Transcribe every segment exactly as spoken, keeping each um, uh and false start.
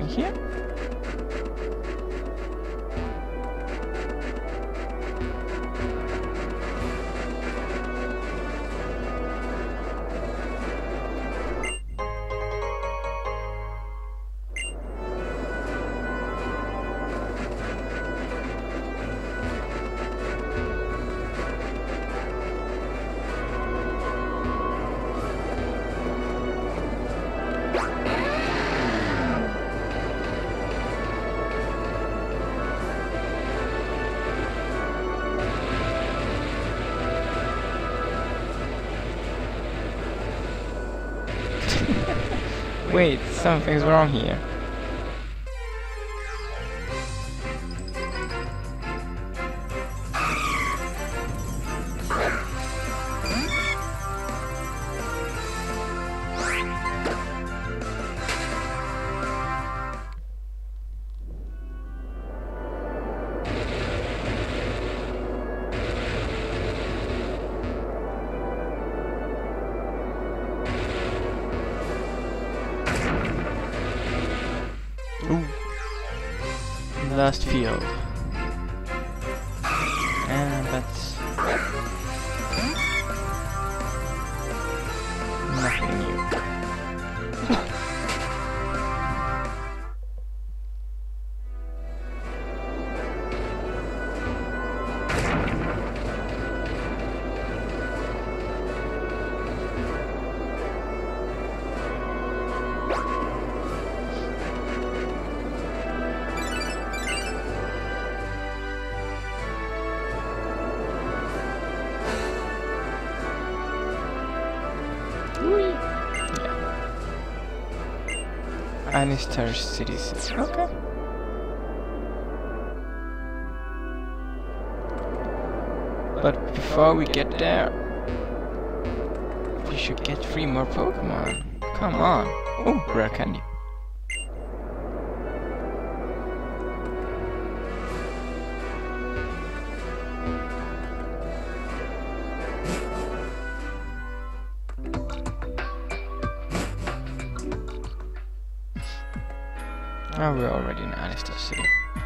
here? Wait, something's wrong here. Ooh. Last field. And that's nothing new. Anistar cities. Okay. But before we get there, we should get three more Pokemon. Come on. Oh, rare candy. Oh, we're already in Anistar City.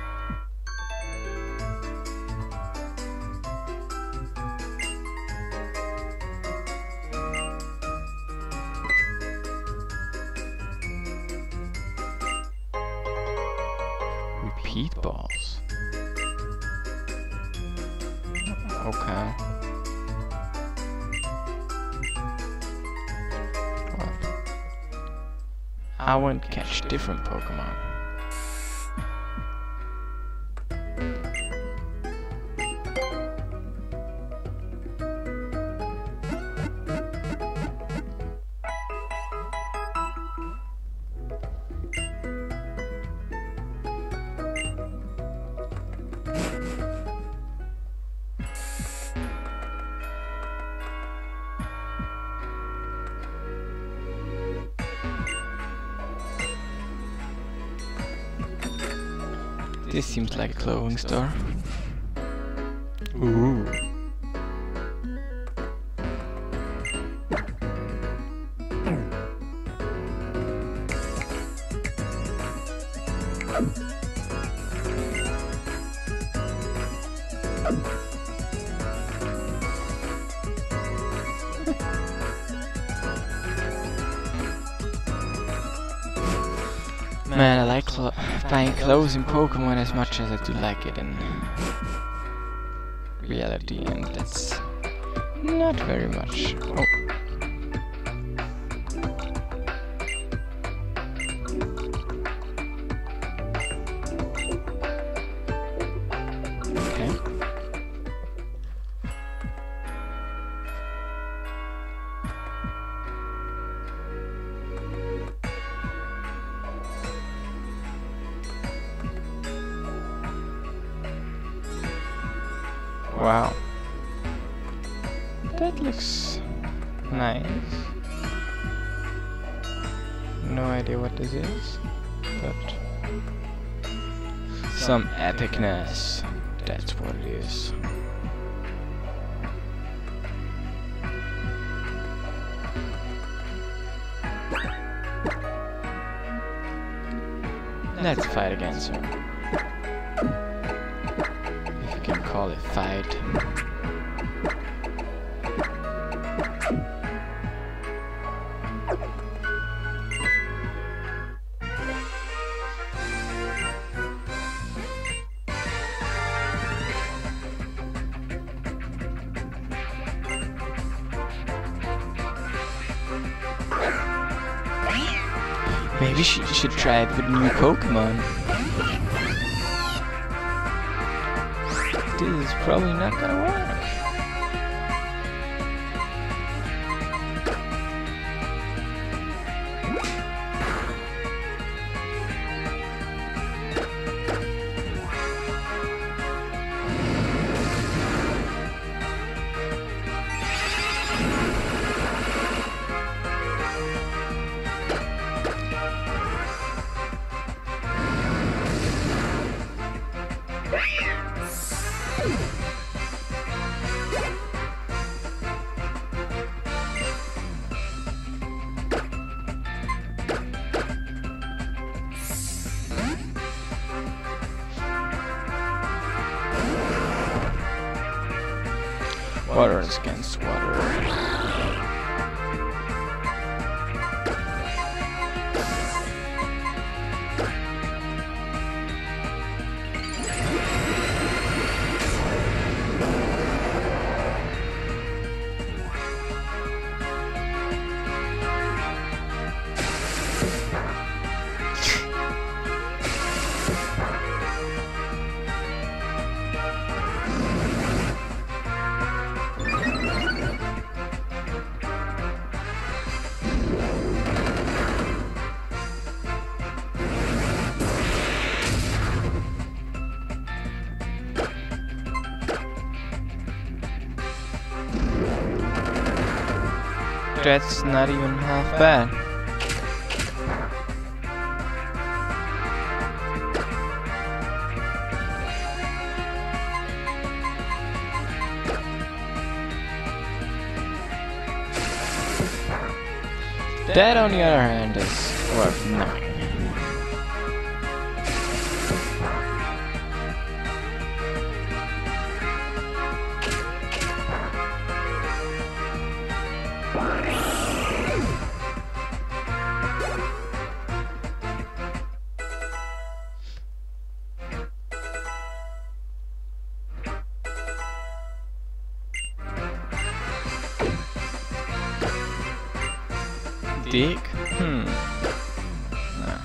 Repeat balls. Okay. Well, I want to catch different Pokemon. This seems like a clothing store. Ooh. Man, I like cl buying clothes in Pokemon as much as I do like it in reality, and that's not very much. Oh. Okay. Wow, that looks nice. No idea what this is, but some epicness, that's what it is. Let's fight against her. If you can call it fight. Maybe she should try it with new Pokémon. This is probably not gonna work. Water is against water. That's not even half bad. That, on the other hand, is worth nothing. Dick? Hmm. No.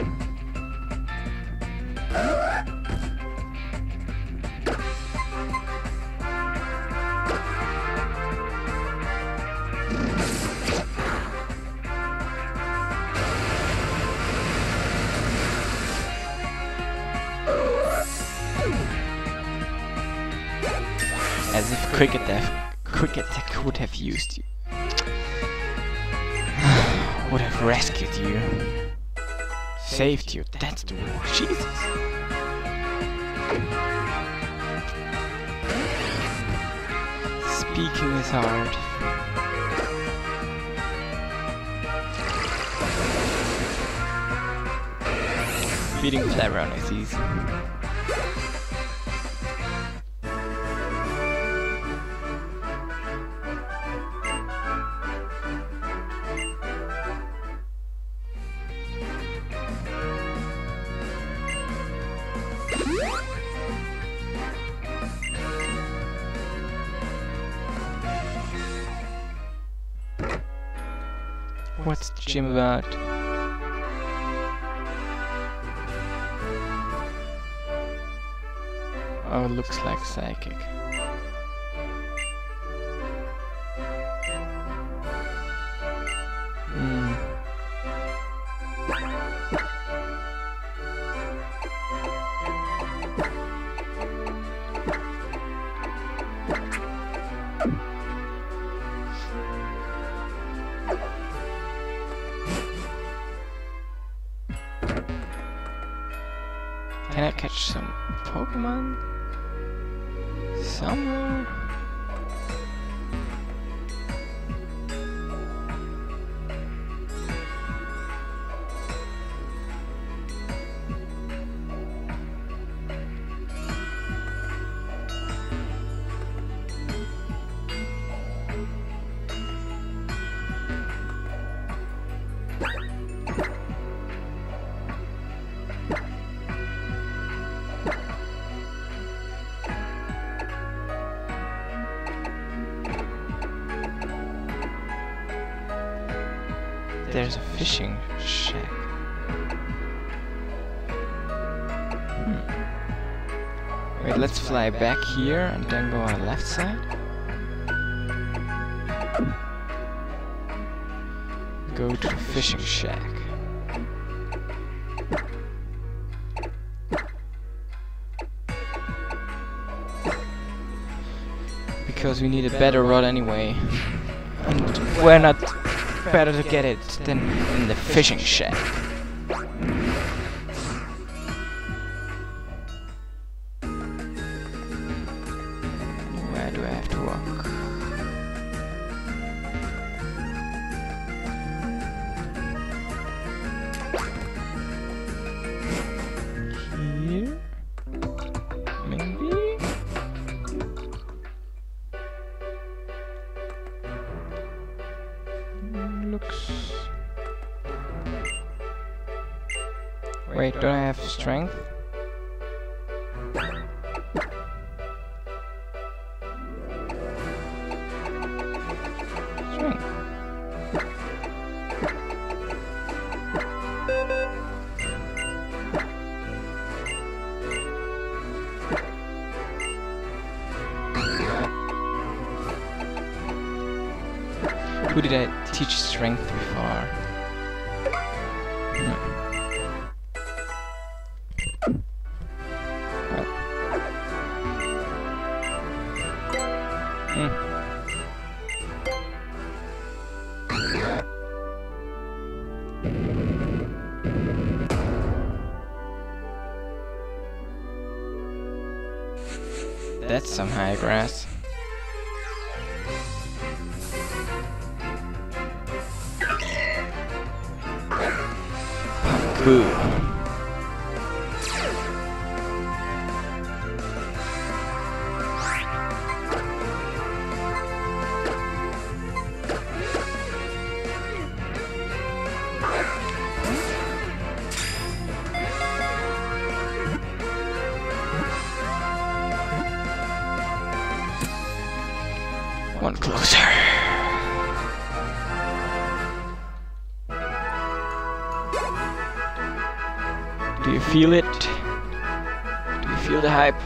As if Cricket that Cricket that could have used you. Would have rescued you. Saved you, that's the word. Jesus. Speaking is hard. Beating Flareon is easy. What's the gym about? Oh, it looks like psychic. Hmm. Can I catch some Pokemon somewhere? there's a fishing shack. Hmm. Wait, let's fly back here and then go on the left side. Go to the fishing shack. Because we need a better rod anyway. And we're not better to get it than in the fishing shack. Where do I have to walk? Here? Maybe? Looks... Wait, don't I have strength? Strength. Who did I teach strength before? Hmm. Well. Hmm. That's some high grass. Pumpkaboo. One closer. Do you feel it? Do you feel the hype?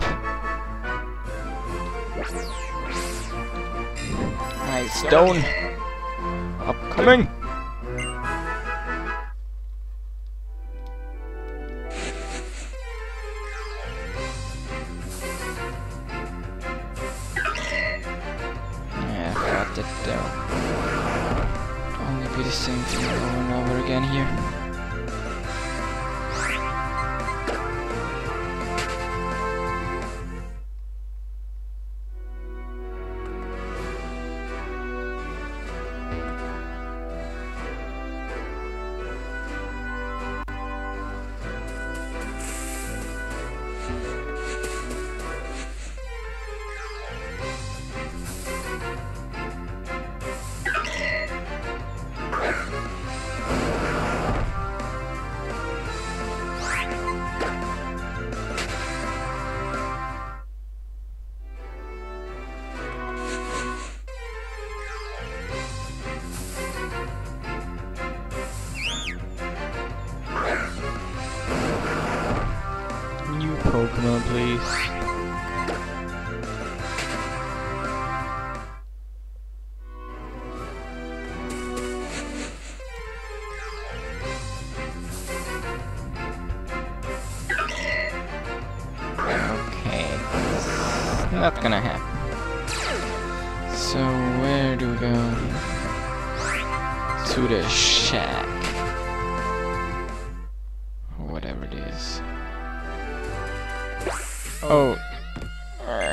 Nice stone. Upcoming. Yeah, I thought that there would only be the same thing over and over again here. Pokemon, please. Okay, it's not gonna happen. So where do we go? To the shack. Or whatever it is. Oh. Uh.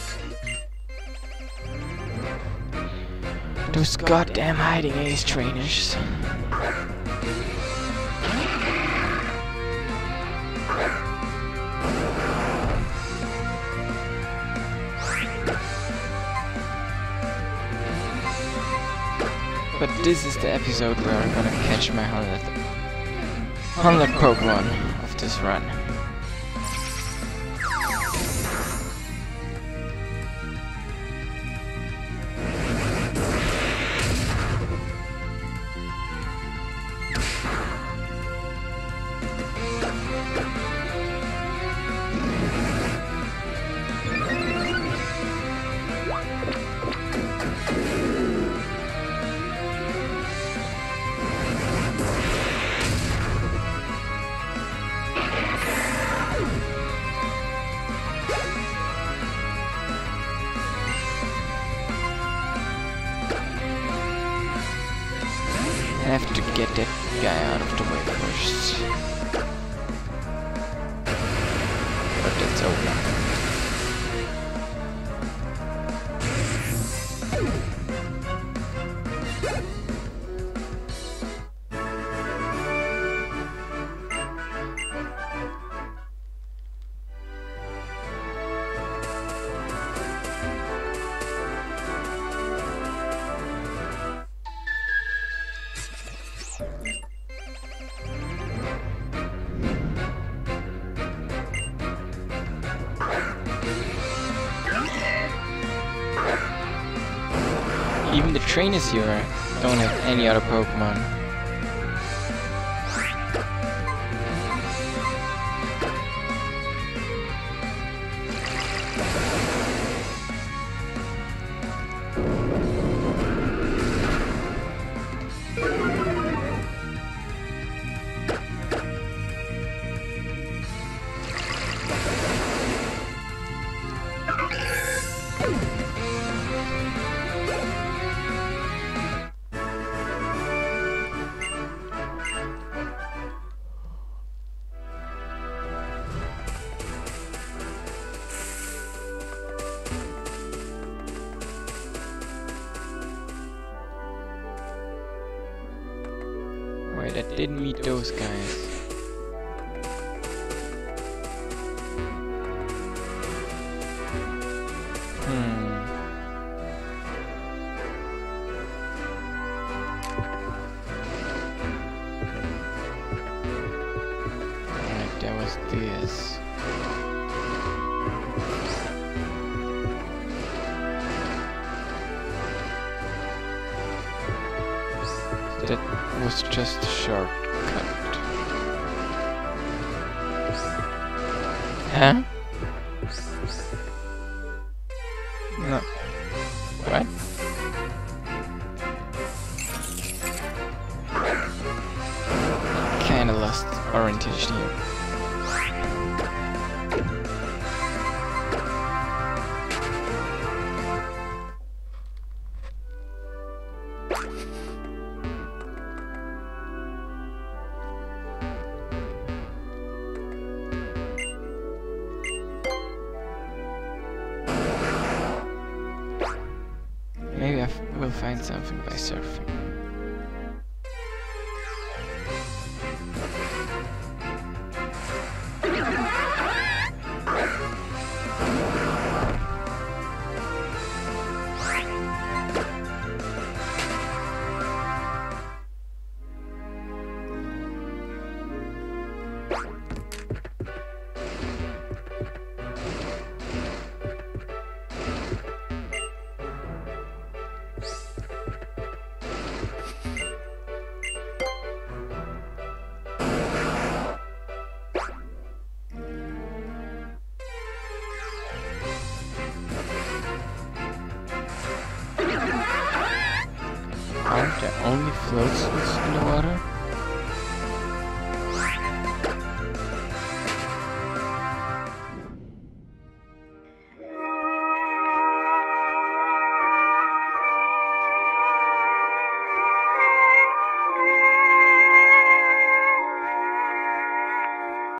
Those goddamn hiding ace trainers. But this is the episode where I'm gonna catch my hundred, hundred Pokemon of this run. have to get that guy out of the way first. But that's over. Even the trainers here don't have any other Pokemon. Wait, I didn't meet those guys. Hmm. Alright, there was this. That was just a shortcut. Huh? No. What? Kinda lost orientation here. Maybe I f will find something by surfing. Aren't there only floats in the water?